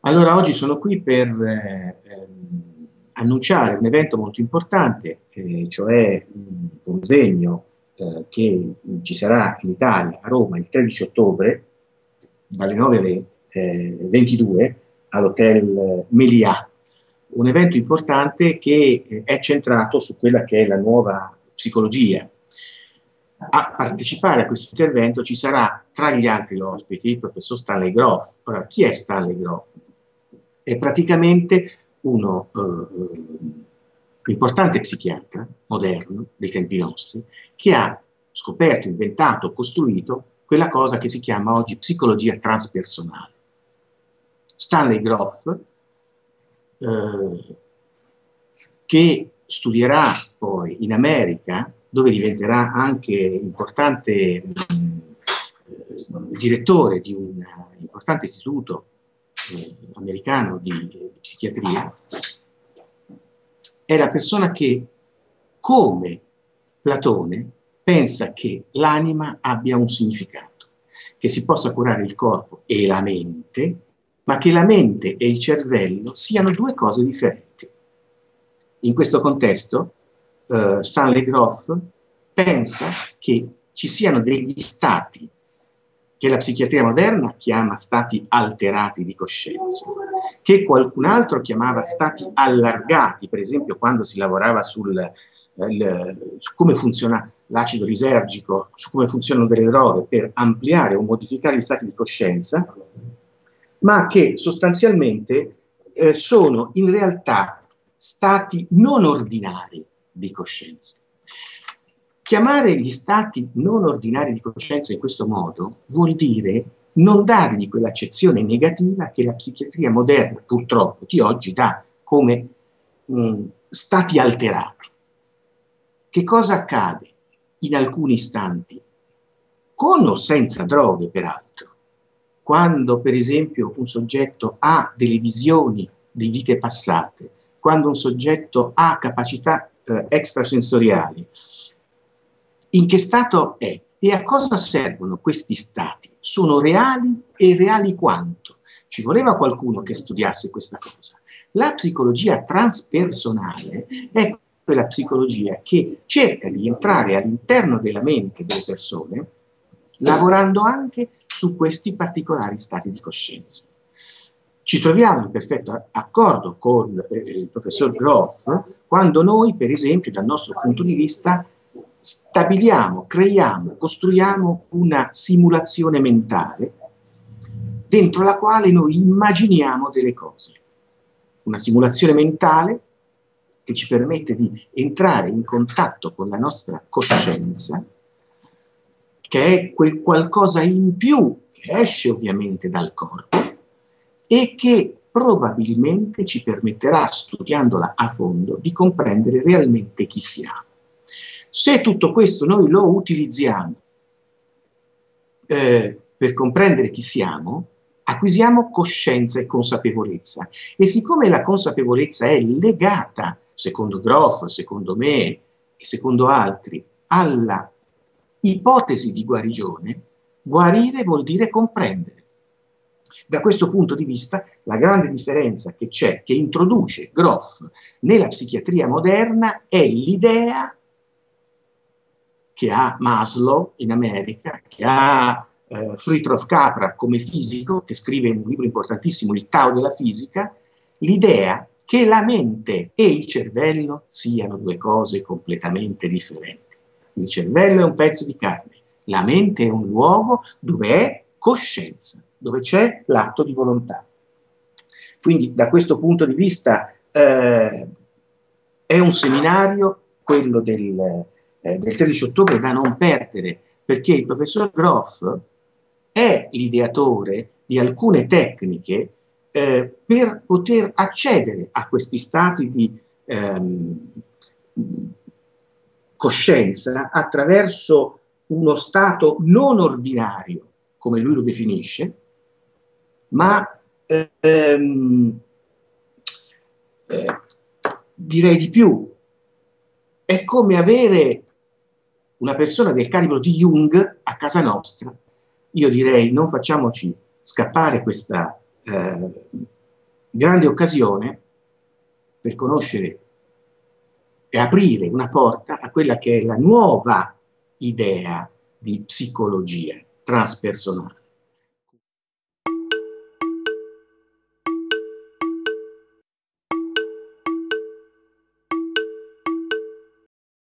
Allora, oggi sono qui per annunciare un evento molto importante, cioè un convegno che ci sarà in Italia, a Roma, il 13 ottobre, dalle 9 alle 22, all'Hotel Meliá. Un evento importante che è centrato su quella che è la nuova psicologia. A partecipare a questo intervento ci sarà, tra gli altri ospiti, il professor Stanley Grof. Ora, chi è Stanley Grof? È praticamente uno importante psichiatra moderno dei tempi nostri che ha scoperto, inventato, costruito quella cosa che si chiama oggi psicologia transpersonale. Stanley Grof, che studierà poi in America, dove diventerà anche importante direttore di un importante istituto americano di psichiatria, è la persona che, come Platone, pensa che l'anima abbia un significato, che si possa curare il corpo e la mente, ma che la mente e il cervello siano due cose differenti. In questo contesto, Stanley Grof pensa che ci siano degli stati che la psichiatria moderna chiama stati alterati di coscienza, che qualcun altro chiamava stati allargati, per esempio quando si lavorava su come funziona l'acido lisergico, su come funzionano delle droghe per ampliare o modificare gli stati di coscienza, ma che sostanzialmente sono in realtà stati non ordinari di coscienza. Chiamare gli stati non ordinari di coscienza in questo modo vuol dire non dargli quell'accezione negativa che la psichiatria moderna, purtroppo, di oggi dà come stati alterati. Che cosa accade in alcuni istanti, con o senza droghe peraltro, quando per esempio un soggetto ha delle visioni di vite passate, quando un soggetto ha capacità extrasensoriali? In che stato è? E a cosa servono questi stati? Sono reali e reali quanto? Ci voleva qualcuno che studiasse questa cosa. La psicologia transpersonale è quella psicologia che cerca di entrare all'interno della mente delle persone, lavorando anche su questi particolari stati di coscienza. Ci troviamo in perfetto accordo con il professor Grof quando noi, per esempio, dal nostro punto di vista, stabiliamo, creiamo, costruiamo una simulazione mentale dentro la quale noi immaginiamo delle cose. Una simulazione mentale che ci permette di entrare in contatto con la nostra coscienza, che è quel qualcosa in più che esce ovviamente dal corpo e che probabilmente ci permetterà, studiandola a fondo, di comprendere realmente chi siamo. Se tutto questo noi lo utilizziamo per comprendere chi siamo, acquisiamo coscienza e consapevolezza. E siccome la consapevolezza è legata, secondo Grof, secondo me e secondo altri, alla ipotesi di guarigione, guarire vuol dire comprendere. Da questo punto di vista, la grande differenza che c'è, che introduce Grof nella psichiatria moderna, è l'idea che ha Maslow in America, che ha Fritjof Capra come fisico, che scrive un libro importantissimo, Il Tao della fisica, l'idea che la mente e il cervello siano due cose completamente differenti. Il cervello è un pezzo di carne, la mente è un luogo dove è coscienza, dove c'è l'atto di volontà. Quindi da questo punto di vista è un seminario, quello del 13 ottobre, da non perdere, perché il professor Grof è l'ideatore di alcune tecniche per poter accedere a questi stati di coscienza attraverso uno stato non ordinario, come lui lo definisce, ma direi di più, è come avere una persona del calibro di Jung a casa nostra. Io direi non facciamoci scappare questa grande occasione per conoscere e aprire una porta a quella che è la nuova idea di psicologia transpersonale.